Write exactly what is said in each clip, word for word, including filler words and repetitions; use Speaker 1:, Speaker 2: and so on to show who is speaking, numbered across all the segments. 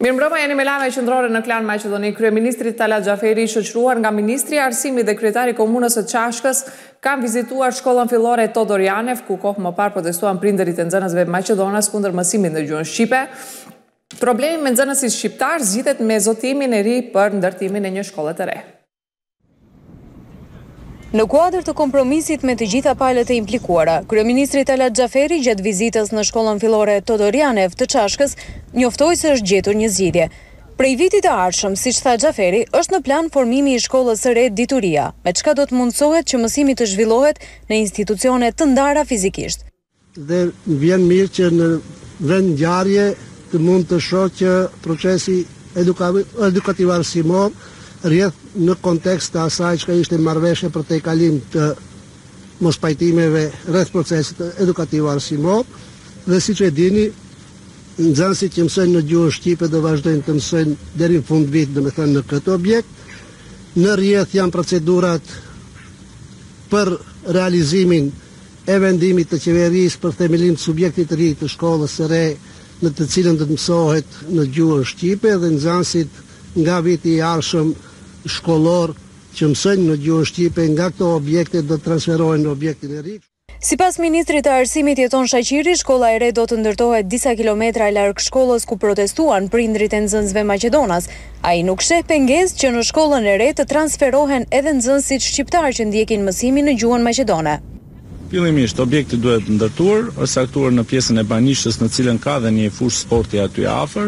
Speaker 1: Mirëmbrëma, jeni me lajme qendrore në Klan Maqedoni. Kryeministri Talat Xhaferi, shoqëruar nga Ministri i Arsimit dhe Kryetari i Komunës së Çashkës, kanë vizituar shkollën fillore Todor Janev, ku kohë më parë protestuan prindërit e nxënësve maqedonas kundër mësimit në gjuhën shqipe. Problemi me nxënësit shqiptar zgjidhet me zotimin e ri për ndërtimin e një shkolle të re.
Speaker 2: Në kuadër të kompromisit me të gjitha palët e implikuara, Kryeministri Talat Xhaferi gjatë vizitës në shkollën fillore Todor Janev të Çashkës njoftoi se është gjetur një zgjidhje. Prej vitit të ardhshëm, siç tha Xhaferi, është në plan formimi i shkollës së re Dituria, me çka do të mundsohet që mësimi të zhvillohet në institucione të ndara fizikisht.
Speaker 3: Dhe vjen mirë që në vend ngjarje të mund të shohë që procesi edukativ arsimor rrjedh në kontekst të asaj që ishte marrëveshje për te kalim të mospajtimeve rreth procesit edukativ arsimor, dhe siç e dini, nxënësit që mësojnë në gjuhën shqipe do vazhdojnë të mësojnë deri në fund vit, domethënë në këtë objekt. Në rrjedh janë procedurat për realizimin e vendimit të qeverisë për themelim të subjektit të ri të shkollës së re, në të cilën do të mësohet në gjuhën shqipe, dhe nxënësit nga viti i ardhshëm shkollor që mësojnë në gjuhën shqipe nga këto objekte do të transferohen në objektin e ri.
Speaker 2: Sipas Ministrit të Arsimit Jeton Shaqiri, shkolla e re do të ndërtohet disa kilometra larg shkollës ku protestuan prindrit e nxënësve maqedonas. Ai nuk sheh pengesë që në shkollën e re të transferohen edhe nxënësit shqiptar që ndjekin mësimin në gjuhën maqedone.
Speaker 4: Fillimisht, objekti duhet ndërtuar, është saktuar në pjesën e banishës, në cilën ka dhe një fushë sporti aty afër.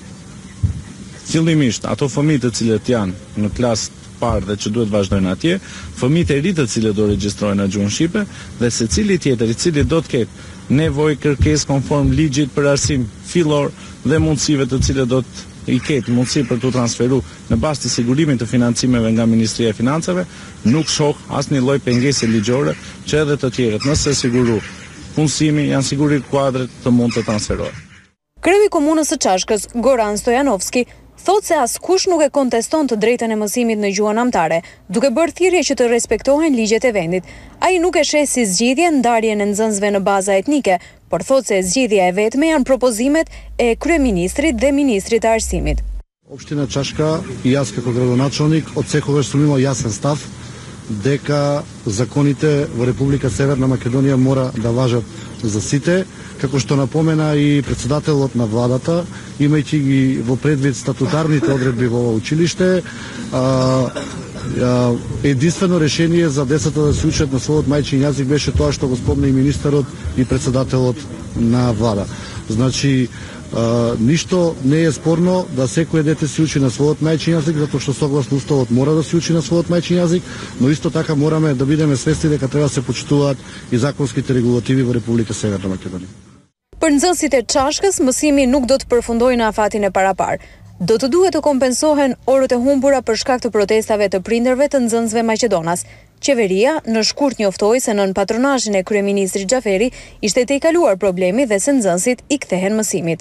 Speaker 4: Fillimisht, ato fëmijë të cilët janë në klasë parë dhe që duhet vazhdojnë atje, fëmijët e ri të cilët do regjistrohen në gjuhën shqipe, dhe secili tjetër i cili do të ketë nevojë, kërkesë konform ligjit për arsim fillor dhe mundësive të cilët do të i ketë mundësi për të transferuar në bazë të sigurimit të financimeve nga Ministria e Financave, nuk shoh asnjë lloj pengese ligjore që edhe të tjerët, nëse siguru punësimi, janë siguri kuadret të mund të transferohen.
Speaker 2: Kreu i Komunës së Çashkës, Goran Stojanovski, thot se askush nuk e konteston të drejtën e mësimit në gjuhën amtare, duke bërë thirrje që të respektohen ligjet e vendit. Ai nuk e sheh si zgjidhje ndarjen e nxënësve në baza etnike, por thot se zgjidhja e vetme janë propozimet e kryeministrit dhe ministrit të arsimit.
Speaker 3: Opština Čaška i јас како градоначалник од секогаш сум имал јасен став дека законите во Република Северна Македонија мора да важат за сите, како што напомена и председателот на владата, имајќи ги во предвид статутарните одредби во ова училиште, а, а, единствено решение за децата да се учат на својот мајчин јазик беше тоа што го спомна и министерот и председателот на влада. Значи, а, ништо не е спорно да секој дете се учи на својот мајчин јазик, затоа што согласно уставот мора да се учи на својот мајчин јазик, но исто така мораме да бидеме свесни дека треба да се почитуваат и законските регулативи во Република Северна Македонија.
Speaker 2: Për nxënësit e Çashkës, mësimi nuk do të përfundojë në afatin e parapar. Do të duhet të kompensohen orët e humbura për shkak të protestave të prindërve të nxënësve maqedonas. Qeveria në shkurt njoftoi se nën patronazhin e kryeministrit Xhaferi ishte tejkaluar problemi dhe se nxënësit i kthehen mësimit.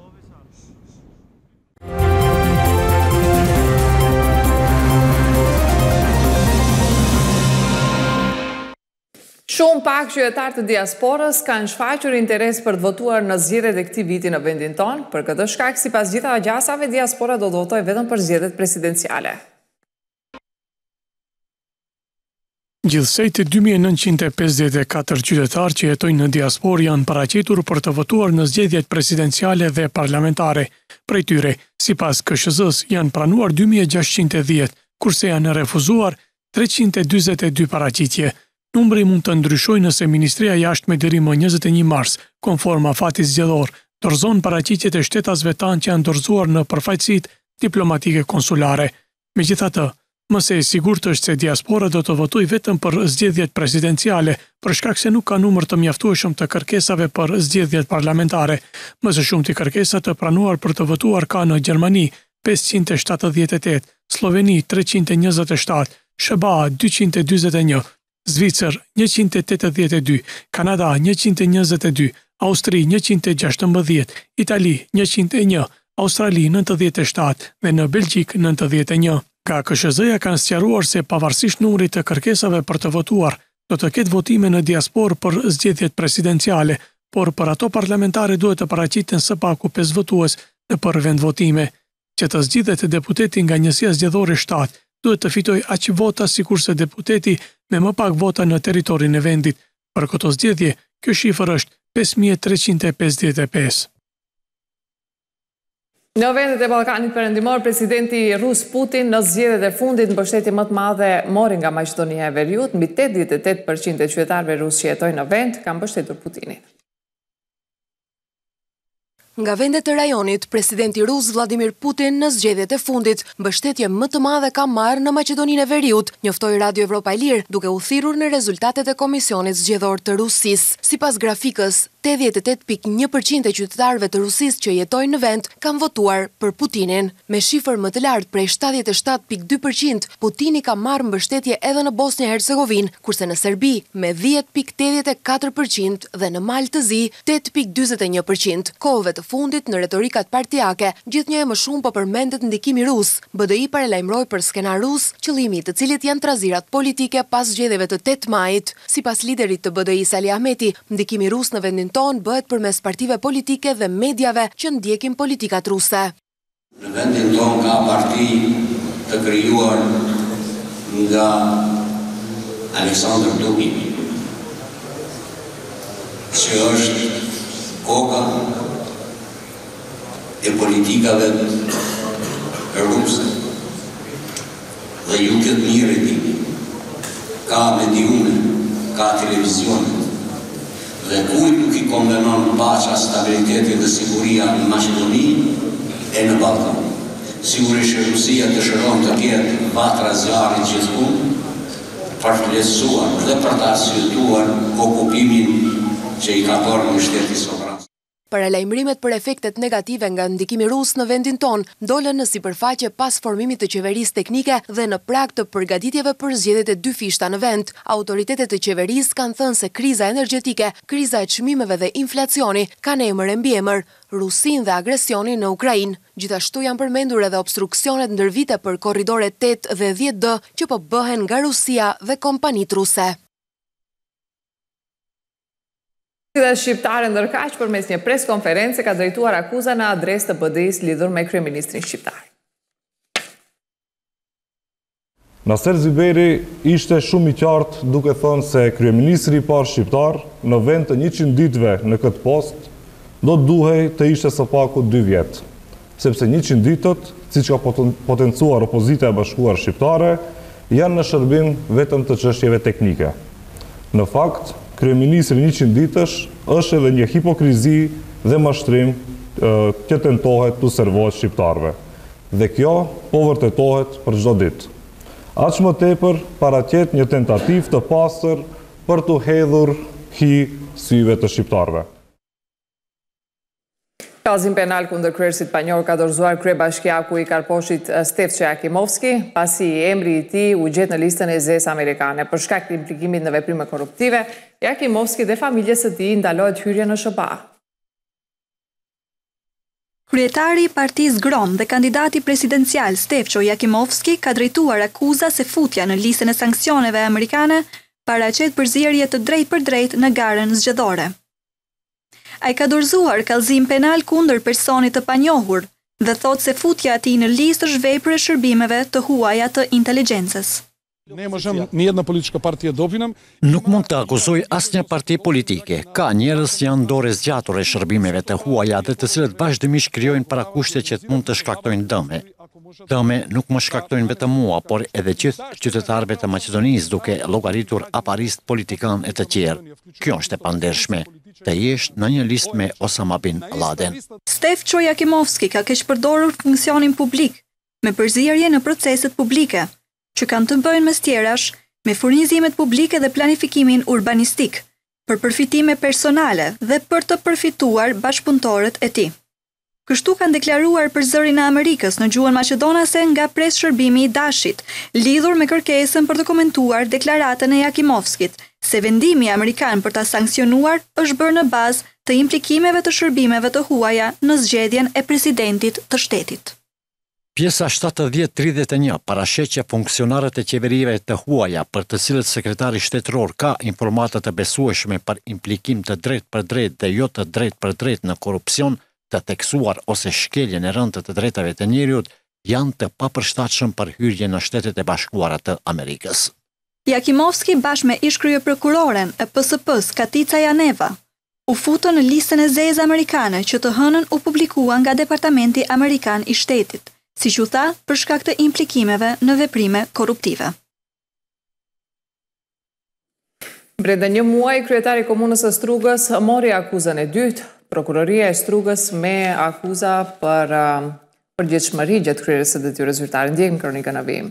Speaker 1: Shumë pak qytetarë të diasporës kanë shfaqur interes për të votuar në zgjedhjet e këtij viti në vendin tonë. Për këtë shkak, sipas gjitha agjasave, diaspora do të votojë vetëm për zgjedhjet presidenciale.
Speaker 5: Gjithsej të dy mijë e nëntëqind e pesëdhjetë e katër qytetarë që jetojnë në diasporë janë paraqitur për të votuar në zgjedhjet presidenciale dhe parlamentare. Prej tyre, sipas K S Z-s, janë pranuar dy mijë e gjashtëqind e dhjetë, kurse janë refuzuar treqind e dyzet e dy paraqitje. Numri mund të ndryshojë nëse Ministria e Jashtme deri më njëzet e një mars, konform afatit zgjedhor, dorëzon paraqitjet e shtetasve tanë që janë dorëzuar në përfaqësitë diplomatike konsulare. Megjithatë, më së sigurt është se diaspora do të votojë vetëm për zgjedhjet presidenciale, për shkak se nuk ka numër të mjaftueshëm të kërkesave për zgjedhjet parlamentare. Më së shumti kërkesa të pranuar për të votuar ka në Gjermani pesëqind e shtatëdhjetë e tetë, Sloveni treqind e njëzet e shtatë, S B A dyqind e dyzet e një, Zvicër njëqind e tetëdhjetë e dy, Kanada njëqind e njëzet e dy, Austri njëqind e gjashtëmbëdhjetë, Itali njëqind e një, Australi nëntëdhjetë e shtatë dhe në Belgjik nëntëdhjetë e një. Nga K S Z-ja kanë sqaruar se pavarësisht numrit të kërkesave për të votuar, do të ketë votime në diasporë për zgjedhjet presidenciale, por për ato parlamentare duhet të paraqiten së paku pesë votues në për vendvotime. Që të zgjidhet deputeti nga njësia zgjedhore shtatë duhet të fitoj aq vota sikurse deputeti me më pak vota në territorin e vendit. Për këto zgjedhje, kjo shifër është pesë mijë e treqind e pesëdhjetë e pesë.
Speaker 1: Në vendet e Ballkanit Perëndimor, presidenti rus Putin në zgjedhjet e fundit mbështetje më të madhe mori nga Maqedonia e Veriut, mbi tetëdhjetë e tetë përqind e qytetarëve rusë që jetojnë në vend kanë mbështetur Putinin.
Speaker 6: Nga vendet e rajonit, presidenti rus Vladimir Putin në zgjedhjet e fundit, mbështetje më të madhe ka marrë në Maqedoninë e Veriut, njoftoi Radio Evropa e Lirë, duke u thirrur në rezultatet e Komisionit Zgjedhor të Rusisë. Sipas grafikës, tetëdhjetë e tetë pikë një përqind e qytetarëve të Rusisë që jetojnë në vend kanë votuar për Putinin. Me shifër më të lartë prej shtatëdhjetë e shtatë pikë dy përqind, Putini ka marrë mbështetje edhe në Bosnjë Hercegovinë, kurse në Serbi me dhjetë pikë tetëdhjetë e katër përqind dhe në Malë të Zi tetë pikë dyzet e një përqind. Kohëve të fundit në retorikat partijake, gjithnjë e më shumë po përmendet ndikimi rus. B D I paralajmëroi për skenar rus, qëllimi i të cilit janë trazirat politike pas zgjedhjeve të tetë majit. Sipas liderit të B D I Sali Ahmeti, ndikimi rus në vendin ton bëhet përmes partive politike dhe mediave që ndjekin politikat ruse.
Speaker 7: Në vendin ton ka parti të krijuar nga Aleksandr Dugin, që është koka e politikave ruse. Dhe ju këtë mirë e dini, ka mediume, ka televizione, dhe kuj nuk i konvenon pacha, stabiliteti dhe siguria në Maqedoni e në Ballkan. Sigurisht që Rusia dëshiron të ketë vatra zjarrit gjithkund për të lehtësuar dhe për të arsyetuar okupimin që i ka dhënë në shtetin sovran.
Speaker 6: Paralajmërimet për efektet negative nga ndikimi rus në vendin ton dolën në sipërfaqe pas formimit të qeverisë teknike dhe në prag të përgatitjeve për zgjedhjet e dy fishta në vend. Autoritetet e qeverisë kanë thënë se kriza energjetike, kriza e çmimeve dhe inflacioni kanë emër e mbiemër, Rusin dhe agresionin në Ukrainë. Gjithashtu janë përmendur edhe obstruksionet ndër vite për korridore tetë dhe dhjetë D që po bëhen nga Rusia dhe kompanitë ruse.
Speaker 1: Dhe shqiptare ndërkaq përmes një preskonferencë ka drejtuar akuza në adresë të B D I-s lidhur me kryeministrin shqiptar.
Speaker 8: Naser Ziberi ishte shumë i qartë duke thënë se kryeministri i parë shqiptar në vend të njëqind ditëve në këtë post do të duhej të ishte së paku dy vjet, sepse njëqind ditët, siç ka potencuar opozita e bashkuar shqiptare, janë në shërbim vetëm të çështjeve teknike. Në fakt, kryeministri njëqind ditësh është edhe një hipokrizi dhe mashtrim që tentohet të servohet shqiptarve. Dhe kjo po vërtetohet për çdo ditë. Aq më tepër paraqet një tentativë të pastër për të hedhur hi syve të shqiptarve.
Speaker 1: Kallëzim penal kundër kryesit spanjor ka dorëzuar kryebashkiaku i Karposhit Stefço Jakimovski, pasi emri i tij u gjet në listën e zezë amerikane. Për shkak të implikimit në veprime korruptive, Jakimovski dhe familjes së tij ndalohet hyrja në S B A.
Speaker 9: Kryetari i Partisë Grom dhe kandidati presidencial Stefço Jakimovski ka drejtuar akuza se futja në listën e sanksioneve amerikane paraqet përzierje të drejtë për drejtë në garën zgjedhore. Ai ka dorëzuar kallëzim penal kundër personit të panjohur dhe thot se futja e tij në listë është vepër e shërbimeve të huaja të inteligjencës.
Speaker 10: Ne možemo nijedna politička partija dopinam.
Speaker 11: Nuk mund të akuzoj asnjë parti politike. Ka njerëz që janë dorë zgjatur e shërbimeve të huaja dhe të cilët vazhdimisht krijojnë parakushte që mund të shkaktojnë dëme. Dëme nuk më shkaktojnë vetëm mua, por edhe gjithë qytetarëve të Maqedonisë, duke llogaritur aparist politikan e të tjerë. Kjo është e pandershme. Të jesh në një listë me Osama bin Laden.
Speaker 9: Stefço Jakimovski ka keq përdorur funksionin publik me përzierje në proceset publike, që kanë të bëjnë mes tjerash me furnizimet publike dhe planifikimin urbanistik, për përfitime personale dhe për të përfituar bashkëpunëtorët e tij. Kështu kanë deklaruar për zërin e Amerikës në gjuhën maqedonase nga pres shërbimi i Dashit, lidhur me kërkesën për të komentuar deklaratën e Jakimovskit, se vendimi amerikan për ta sankcionuar është bërë në bazë të implikimeve të shërbimeve të huaja në zgjedhjen e presidentit të shtetit.
Speaker 11: Pjesa shtatëdhjetë tridhjetë e një parashet që funksionarët e qeverive të huaja për të cilët sekretari shtetëror ka informata të besueshme për implikim të drejt për drejt dhe jo të drejt për drejt në korupcion, të teksuar ose shkeljen e rëndë të drejtave të njeriut janë të papërshtatshëm për hyrje në Shtetet e Bashkuara të Amerikës.
Speaker 9: Jakimovski bashkë me ish kryeprokuroren e P S P-s Katica Janeva u futën në listën e zezë amerikane që të hënën u publikua nga Departamenti Amerikan i Shtetit, siç u tha për shkak të implikimeve në veprime korruptive.
Speaker 1: Brenda një muaj, kryetari i komunës së Strugës mori akuzën e dytë. Prokuroria e Strugës me akuza për uh, përgjegjësi gjatë kryerjes së detyrës zyrtare. Ndjekim kronikën e vim.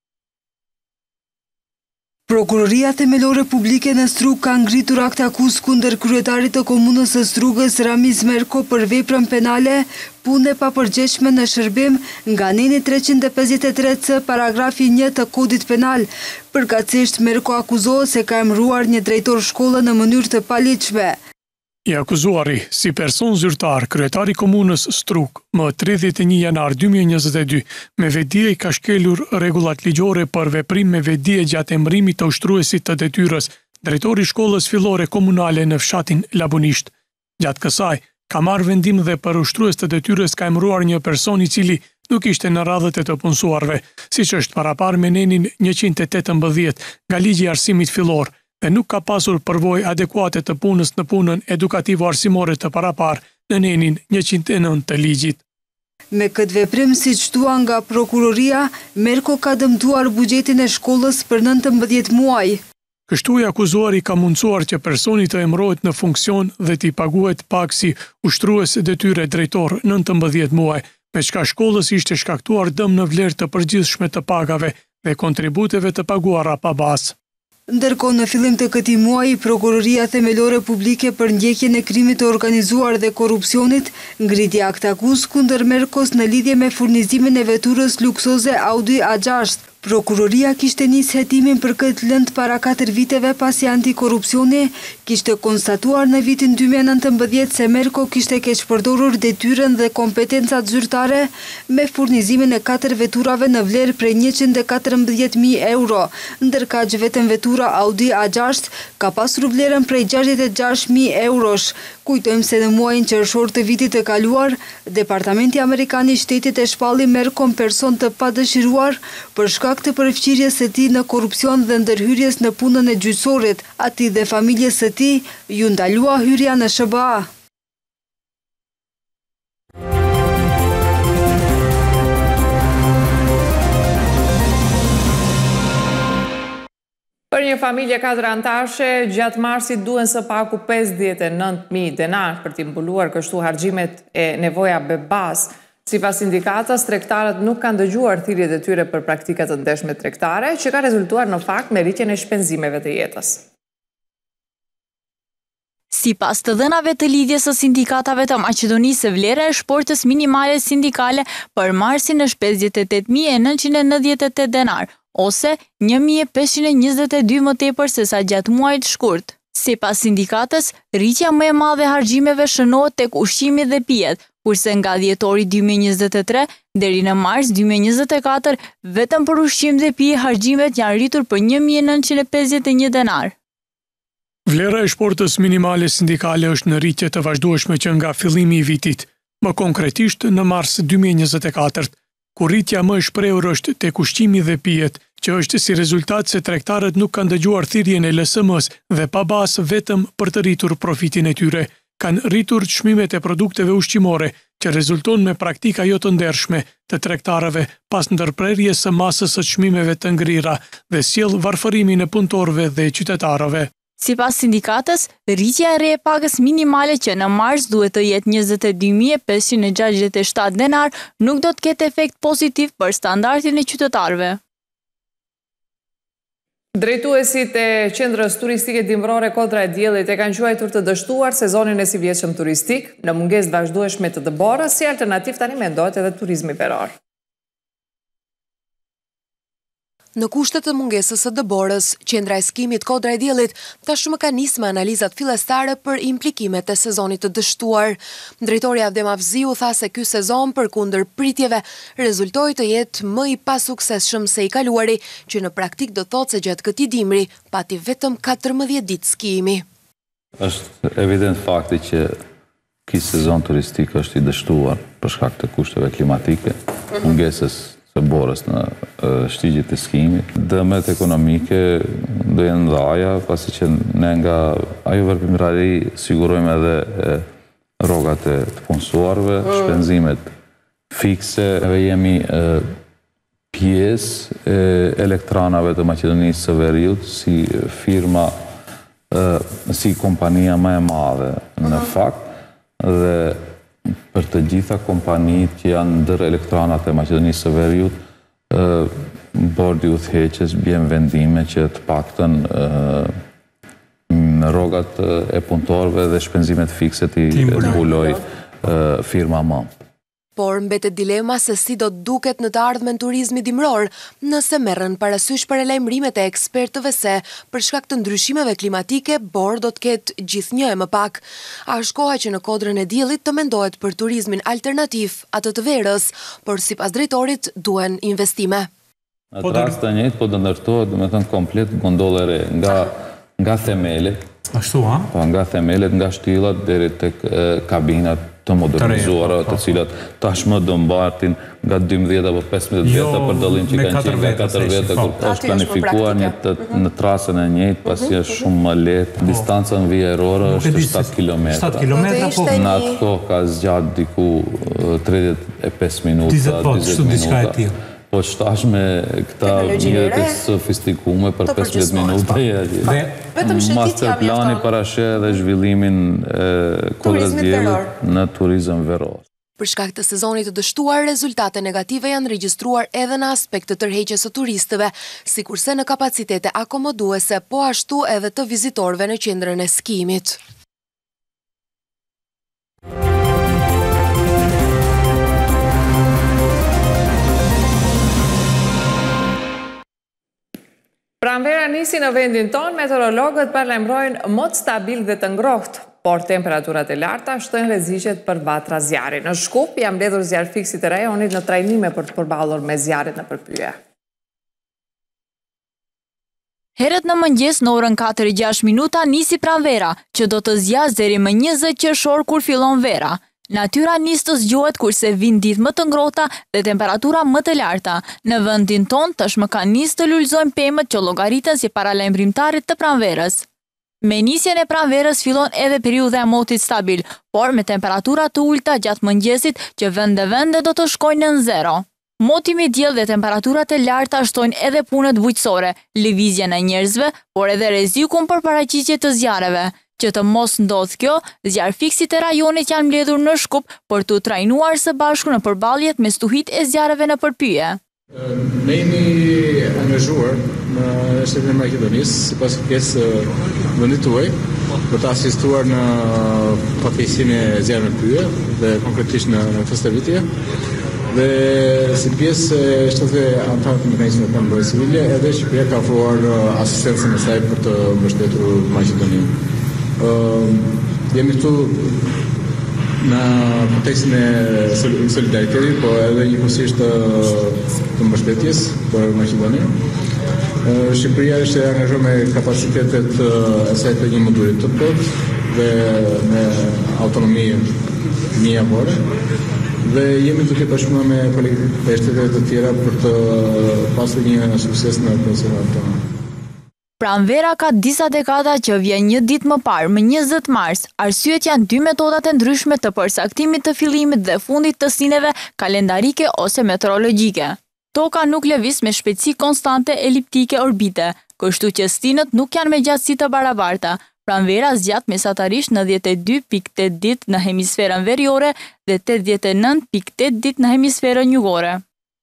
Speaker 12: Prokuroria Themelore Publike në Strugë ka ngritur akt akuzë kundër kryetarit të komunës së Strugës Ramiz Merko për veprën penale, punë e papërgjegjshme në shërbim nga neni treqind e pesëdhjetë e tre C paragrafi një të kodit penal. Përkatësisht Merko akuzohet se ka emëruar një drejtor shkolle në mënyrë të paligjshme.
Speaker 5: I akuzuari, si person zyrtar, kryetari komunës Strugë, më tridhjetë e një janar dy mijë e njëzet e dy, me vedije i ka shkelur rregullat ligjore për veprim me vedije gjatë emërimit të ushtruesit të detyrës, drejtori shkollës fillore komunale në fshatin Labunisht. Gjatë kësaj, ka marrë vendim dhe për ushtrues të detyrës ka emëruar një person i cili nuk ishte në radhët e të punësuarve, siç është parapar me nenin njëqind e tetëmbëdhjetë nga ligji i arsimit fillor, dhe nuk ka pasur përvojë adekuate të punës në punën edukativo-arsimore të parapar në nenin njëqind e nëntë të ligjit.
Speaker 12: Me këtë veprim, siç thua nga prokuroria, Merko ka dëmtuar buxhetin e shkollës për nëntëmbëdhjetë muaj.
Speaker 5: Kështu i akuzuari ka mundësuar që personi të emërohet në funksion dhe t'i paguhet pak si ushtrues detyre drejtor nëntëmbëdhjetë muaj, me çka shkollës ishte shkaktuar dëm në vlerë të përgjithshme të pagave dhe kontributeve të paguara pa bazë.
Speaker 12: Ndërkohë në fillim të këtij muaji, Prokuroria Themelore Publike për ndjekjen e krimit të organizuar dhe korrupsionit ngriti akt akuzë kundër Merkos në lidhje me furnizimin e veturës luksoze Audi A gjashtë. Prokuroria kishte nisë hetimin për këtë lëndë para katër viteve pasi antikorrupsioni kishte konstatuar në vitin dy mijë e nëntëmbëdhjetë se Merko kishte keqpërdorur detyrën dhe kompetencat zyrtare me furnizimin e katër veturave në vlerë prej njëqind e katërmbëdhjetë mijë euro, ndërka që vetëm vetura Audi A gjashtë ka pasur vlerën prej gjashtëdhjetë e gjashtë mijë eurosh. Kujtojmë se në muajin qershor të vitit të kaluar, Departamenti Amerikan i Shtetit e shpalli Merkon person të padëshiruar për shkak të përfqirjes së tij në korrupsion dhe ndërhyrjes në punën e gjyqësorit. Atij dhe familjes së tij ju ndalua hyrja në S B A.
Speaker 1: Për një familje katër anëtarëse, gjatë marsit duhen së paku pesëdhjetë e nëntë mijë denar për t'i mbuluar kështu harxhimet e nevoja bebas. Sipas sindikatës, tregtarët nuk kanë dëgjuar thirrjet e tyre për praktika të ndeshme tregtare, që ka rezultuar në fakt me rritjen e shpenzimeve të jetës.
Speaker 13: Sipas të dhënave të lidhjes së sindikatave të Maqedonisë, vlera e shportës minimale sindikale për marsin është pesëdhjetë e tetë mijë e nëntëqind e nëntëdhjetë e tetë denar, ose një mijë e pesëqind e njëzet e dy më tepër se sa gjatë muajit shkurt. Sipas sindikatës, rritja më e madhe e harxhimeve shënohet tek ushqimi dhe pijet, kurse nga dhjetori dy mijë e njëzet e tre deri në mars dy mijë e njëzet e katër, vetëm për ushqim dhe pije harxhimet janë rritur për një mijë e nëntëqind e pesëdhjetë e një denar.
Speaker 5: Vlera e shportës minimale sindikale është në rritje të vazhdueshme që nga fillimi i vitit, më konkretisht në mars dy mijë e njëzet e katër, ku rritja më e shprehur është tek ushqimi dhe pijet, që është si rezultat se tregtarët nuk kanë dëgjuar thirrjen e L S M-s dhe pa bazë vetëm për të rritur profitin e tyre, kanë rritur çmimet e produkteve ushqimore, që rezulton me praktika jo të ndershme të tregtarëve pas ndërprerjes së masës së çmimeve të ngrira dhe sjell varfërimin e punëtorëve dhe qytetarëve.
Speaker 13: Sipas sindikatës, rritja e re e pagës minimale që në mars duhet të jetë njëzet e dy mijë e pesëqind e gjashtëdhjetë e shtatë denar nuk do të ketë efekt pozitiv për standardin e qytetarëve.
Speaker 1: Drejtuesit e qendrës turistike dimrore Kodra e Diellit e kanë quajtur të dështuar sezonin e sivjetshëm turistik, në mungesë vazhdueshme të dëborës, si alternativë tani mendohet edhe turizmi veror.
Speaker 6: Në kushtet të mungesës së dëborës, qendra e skimit Kodra e Diellit tashmë ka nisë me analizat fillestare për implikimet e sezonit të dështuar. Drejtori Avdem Afziu tha se ky sezon përkundër pritjeve rezultoi të jetë më i pasuksesshëm se i kaluari, që në praktik do thotë se gjatë këtij dimri pati vetëm katërmbëdhjetë ditë skijimi.
Speaker 14: Është evident fakti që ky sezon turistik është i dështuar për shkak të kushteve klimatike, mungesës së borës në shtigjit të skimit. Dëmet ekonomike do jenë ndaja, pasi që ne nga ajo veprimtari sigurojmë edhe rrogat e të punësuarve, shpenzimet fikse, dhe jemi pjesë e elektranave të Maqedonisë së Veriut si firma, si kompania më e madhe në fakt, dhe për të gjitha kompanit që janë ndër elektranat e Maqedonisë së Veriut, bordi udhëheqës bjen vendime që të paktën rrogat e punëtorëve dhe shpenzimet fikse të mbuloj firma më.
Speaker 6: Por mbetet dilema se si do të duket në të ardhmen turizmi dimror, nëse merren parasysh për lajmërimet e ekspertëve se, për shkak të ndryshimeve klimatike, Bor do të ketë gjithnjë e më pak. A është koha që në kodrën e diellit të mendohet për turizmin alternativ, atë të verës, por sipas drejtorit duhen investime.
Speaker 14: Në të rast të njëjtë, po do ndërtohet, do të thënë komplet gondolë re nga nga themelet.
Speaker 15: Ashtu, ha?
Speaker 14: Po nga themelet, nga shtyllat deri tek kabinat të modernizuara, të cilat tashmë do mbartin nga dymbëdhjetë apo pesëmbëdhjetë vjeta për dallim që kanë qenë nga katër vjeta, kur është planifikuar në trasën e njëjtë, pasi është shumë më lehtë. Distanca mbijerore është shtatë kilometra.
Speaker 15: shtatë kilometra, po.
Speaker 14: Në atë kohë ka zgjatë diku tridhjetë e pesë minuta, njëzet minuta. Po shtash me këta mjetet e sofistikume për pesëmbëdhjetë minuta. Master plani parasheh dhe zhvillimin e kodrës diellit në turizëm veror.
Speaker 6: Për shkak të sezonit të dështuar, rezultate negative janë regjistruar edhe në aspekt të tërheqjes së turistëve, sikurse në kapacitete akomoduese, po ashtu edhe të vizitorëve në qendrën e skimit.
Speaker 1: Pranvera nisi në vendin tonë, meteorologët paralajmërojnë mod stabil dhe të ngrohtë, por temperaturat e larta shtojnë rreziqet për vatra zjarri. Në Shkup janë mbledhur zjarfiksit e rajonit në trajnime për të përballur me zjarrin në përpyje.
Speaker 13: Herët në mëngjes në orën katër e gjashtë minuta nisi pranvera, që do të zjas deri më njëzet qershor kur fillon vera. Natyra nis të zgjohet kurse vijnë ditë më të ngrohta dhe temperatura më të larta. Në vendin ton tashmë kanë nis të lulëzojnë pemët që llogariten si paralajmërimtarët të pranverës. Me nisjen e pranverës fillon edhe periudha e motit stabil, por me temperatura të ulta gjatë mëngjesit që vende vende do të shkojnë në zero. Moti me diell dhe temperaturat e larta shtojnë edhe punët bujqësore, lëvizjen e njerëzve, por edhe rrezikun për paraqitje të zjarreve. Që të mos ndodh kjo, zjarfiksit e rajonit janë mbledhur në Shkup për të trajnuar së bashku në përballjet me stuhit e zjarreve në përpyje.
Speaker 16: Ne jemi angazhuar në shtetin e Maqedonisë sipas kërkesës së vendit tuaj për të asistuar në fatkeqësinë e zjarrit në përpyje dhe konkretisht në këtë stërvitje. Dhe si pjesë e shtetëve anëtarë të mekanizmit të mbrojtjes civile, edhe Shqipëria ka ofruar asistencën e saj për të mbështetur Maqedoninë. Uh, jemi këtu në kontekstin e solidaritetit, po edhe njëkohësisht të, të mbështetjes për Maqedoninë. Uh, Shqipëria është e angazhuar me kapacitetet e saj të një modulit të plot dhe me autonomi mjekore. Dhe jemi duke bashkëpunuar me kolegët e shtetet të tjera për të pasur një sukses në procesin tonë.
Speaker 13: Pranvera ka disa dekada që vjen një ditë më parë, më njëzet mars. Arsyet janë dy metodat e ndryshme të përsaktimit të fillimit dhe fundit të sineve kalendarike ose meteorologjike. Toka nuk lëviz me shpejtësi konstante eliptike orbite, kështu që stinët nuk janë me gjatësi të barabarta. Pranvera zgjat mesatarisht nëntëdhjetë e dy pikë tetë ditë në hemisferën veriore dhe tetëdhjetë e nëntë pikë tetë ditë në hemisferën jugore.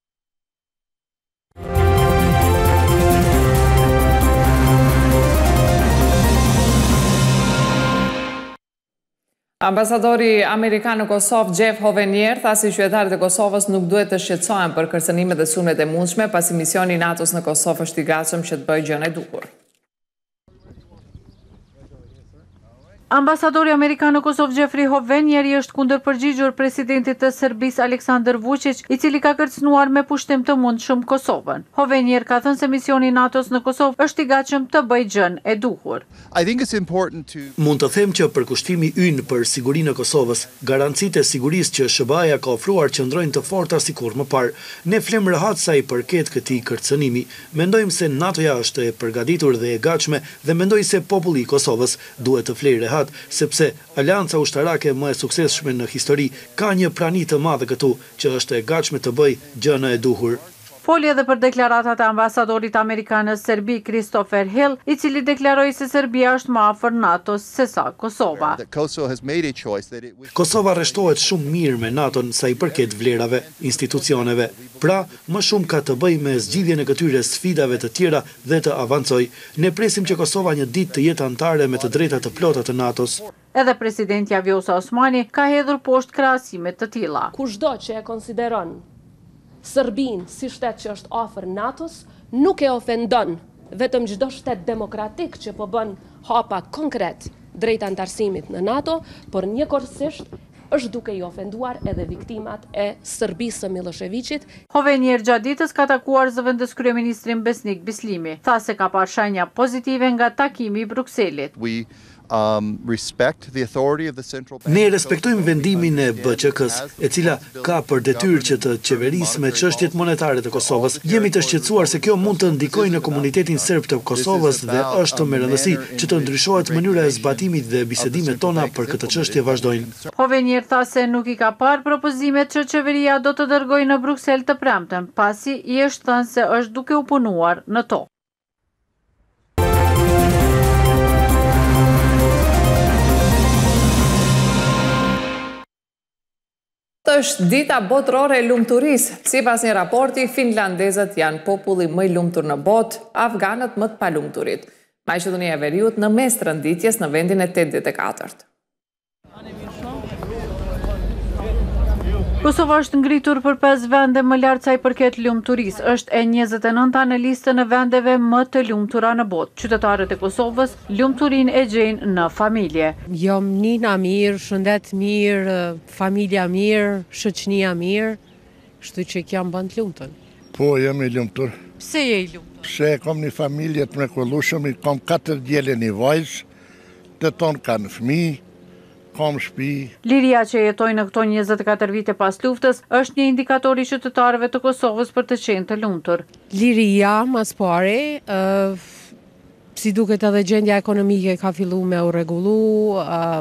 Speaker 1: Ambasadori Amerikan në Kosovë, Jeff Hovenier, tha si qytetarët e Kosovës nuk duhet të shqetësohen për kërcënimet dhe sulmet e mundshme, pasi misioni i NATO-s në Kosovë është i gatshëm që të bëjë gjën e duhur.
Speaker 15: Ambasadori Amerikan në Kosovë Jeffrey Hovenieri është kundër përgjigjur presidentit të Serbisë Aleksandar Vučić, i cili ka kërcënuar me pushtim të mundshëm Kosovën. Hovenier ka thënë se misioni i NATO-s në Kosovë është i gatshëm të bëjë gjën e duhur.
Speaker 17: Mund të them që përkushtimi ynë për sigurinë e Kosovës, garancitë e sigurisë që S B A-ja ka ofruar qëndrojnë të forta sikur më parë. Ne flem rehat sa i përket këtij kërcënimi. Mendojmë se NATO-ja është e përgatitur dhe e gatshme dhe mendoj se populli i Kosovës duhet të flejë rehat, sepse Alianca Ushtarake më e suksesshme në histori ka një prani të madhe këtu që është e gatshme të bëjë gjën e duhur.
Speaker 15: Foli edhe për deklaratat e ambasadorit amerikan në Serbi Christopher Hill, i cili deklaroi se Serbia është më afër NATO-s se sa Kosova.
Speaker 17: Kosova rreshtohet shumë mirë me NATO-n sa i përket vlerave, institucioneve. Pra, më shumë ka të bëjë me zgjidhjen e këtyre sfidave të tjera dhe të avancojë. Ne presim që Kosova një ditë të jetë anëtare me të drejtat të plota të NATO-s.
Speaker 15: Edhe presidenti Vjosa Osmani ka hedhur poshtë krahasime të tilla.
Speaker 18: Kushdo që e konsideron Sërbin si shtet që është afër NATO-s, nuk e ofendon vetëm çdo shtet demokratik që po bën hapa konkret drejt antarësimit në NATO, por njëkohësisht është duke i ofenduar edhe viktimat e Serbisë së Miloševićit.
Speaker 15: Hovenier gjatë ditës ka takuar zëvendës kryeministrin Besnik Bislimi. Tha se ka parë shenja pozitive nga takimi i Brukselit.
Speaker 17: Um, ne respektojmë vendimin e B Q K-s, e cila ka për detyrë që të qeverisë me çështjet monetare të Kosovës. Jemi të shqetësuar se kjo mund të ndikojë në komunitetin serb të Kosovës dhe është me rëndësi që të ndryshohet mënyra e zbatimit dhe bisedimet tona për këtë çështje vazhdojnë.
Speaker 15: Hovenier tha se nuk i ka parë propozimet që qeveria do të dërgojë në Bruksel të premten, pasi i është thënë se është duke u punuar në tokë.
Speaker 1: Është dita botërore e lumturisë. Sipas një raporti, finlandezët janë populli më i lumtur në botë, afganët më të palumturit. Maqedonia e Veriut në mes të rënditjes në vendin e tetëdhjetë e katërt.
Speaker 15: Kosova është ngritur për pesë vende më lart sa i përket lumturisë. Është e njëzet e nënta në listën e vendeve më të lumtura në botë. Qytetarët e Kosovës lumturinë e gjejnë në familje.
Speaker 19: Jam nina mirë, shëndet mirë, familja mirë, shoqënia mirë, kështu që jam bën të lumtur.
Speaker 20: Po, jam i lumtur.
Speaker 15: Pse je i lumtur?
Speaker 20: Pse kam një familje të mrekullueshme, kam katër djele një vajzë, të tonë kanë fëmijë.
Speaker 15: Liria që jetoj në këto njëzet e katër vite pas luftës është një indikator i qytetarëve të Kosovës për të qenë të lumtur.
Speaker 19: Liria, mas pare, uh, si duket edhe gjendja ekonomike ka fillu me u rregullu, uh,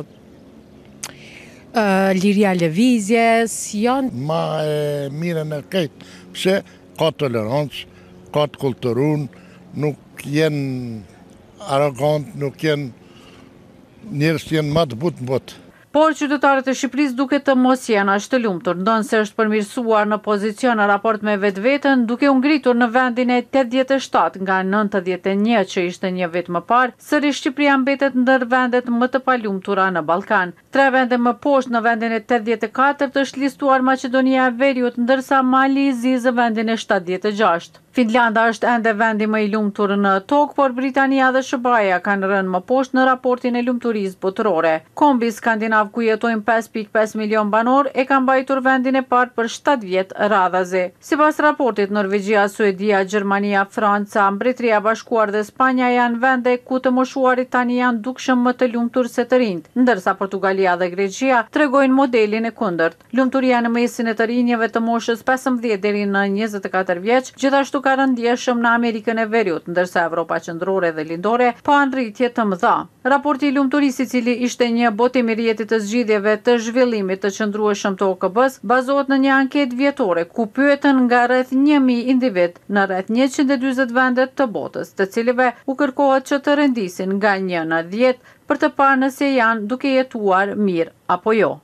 Speaker 19: uh, liria lëvizjes, janë
Speaker 20: ma e mire në këtë, pse ka tolerancë, ka të kulturun, nuk jenë arrogant, nuk jenë njerëz që jenë më të butë në botë.
Speaker 15: Por qytetarët e Shqipërisë duket të mos jenë aq të lumtur, ndonë se është përmirësuar në pozicion në raport me vetveten, duke u ngritur në vendin e tetëdhjetë e shtatë nga nëntëdhjetë e një që ishte një vit më parë. Sërish Shqipëria mbetet ndër vendet më të palumtura në Ballkan. Tre vende më poshtë në vendin e tetëdhjetë e katërt është listuar Maqedonia e Veriut, ndërsa Mali i zizë vendin e shtatëdhjetë e gjashtë. Finlanda është ende vendi më i lumtur në tokë, por Britania dhe S B A-ja kanë rënë më poshtë në raportin e lumturisë botërore. Kombi skandinav ku jetojnë pesë pikë pesë milion banor e ka mbajtur vendin e parë për shtatë vjet radhazi. Sipas raportit, Norvegjia, Suedia, Gjermania, Franca, Mbretëria e Bashkuar dhe Spanja janë vende ku të moshuarit tani janë dukshëm më të lumtur se të rinjt, ndërsa Portugalia dhe Greqia tregojnë modelin e kundërt. Lumturia në mesin e të rinjeve të moshës pesëmbëdhjetë deri në njëzet e katër vjeç, gjithashtu ka rëndjeshëm në Amerikën e Veriut, ndërsa Evropa qendrore dhe lindore pa rritje të mëdha. Raporti i lumturisë, i cili ishte një botim i rrjetit të zgjidhjeve të zhvillimit të qëndrueshëm të O K B-s, bazohet në një anketë vjetore ku pyeten nga rreth një mijë individ në rreth njëqind e dyzet vende të botës, të cilëve u kërkohet që të rendisin nga një në dhjetë për të parë nëse janë duke jetuar mirë apo jo.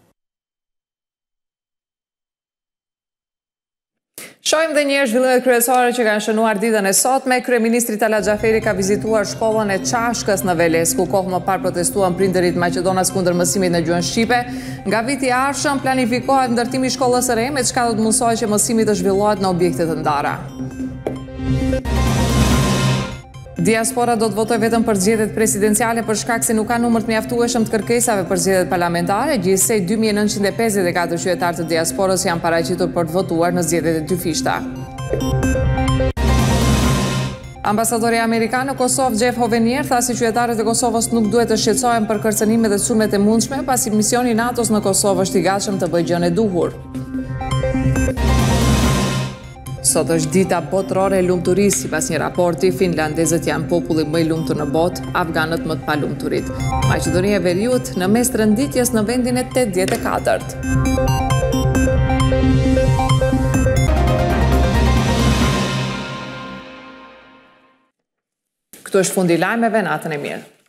Speaker 1: Shohim dhe njerë zhvillimet kryesore që kanë shënuar ditën e sotme. Kryeministri Talat Xhaferi ka vizituar shkollën e Çashkës në Veles, ku kohë më parë protestuan prindërit Maqedonas kundër mësimit në gjuhën shqipe. Nga viti i ardhshëm planifikohet ndërtimi i shkollës së re, me çka do të mundsojë që mësimi të zhvillohet në objekte të ndara. Diaspora do të votojë vetëm për zgjedhjet presidenciale për shkak se nuk ka numër të mjaftueshëm të kërkesave për zgjedhjet parlamentare. Gjithsej dy mijë nëntëqind e pesëdhjetë e katër qytetarë të diasporës janë paraqitur për të votuar në zgjedhjet e dyfishta. Ambasadori amerikan në Kosovë Jeff Hovenier tha se qytetarët e Kosovës nuk duhet të shqetësohen për kërcënimet dhe sulmet e mundshme, pasi misioni NATO-s në Kosovë është i gatshëm të bëjë gjën e duhur. Sot është dita botërore e lumturisë. Sipas një raporti, finlandezët janë populli më i lumtur në botë, afganët më të palumturit. Maqedonia e Veriut në mes të rënditjes në vendin e tetëdhjetë e katërt. Këtu është fundi lajmeve, natën e mirë.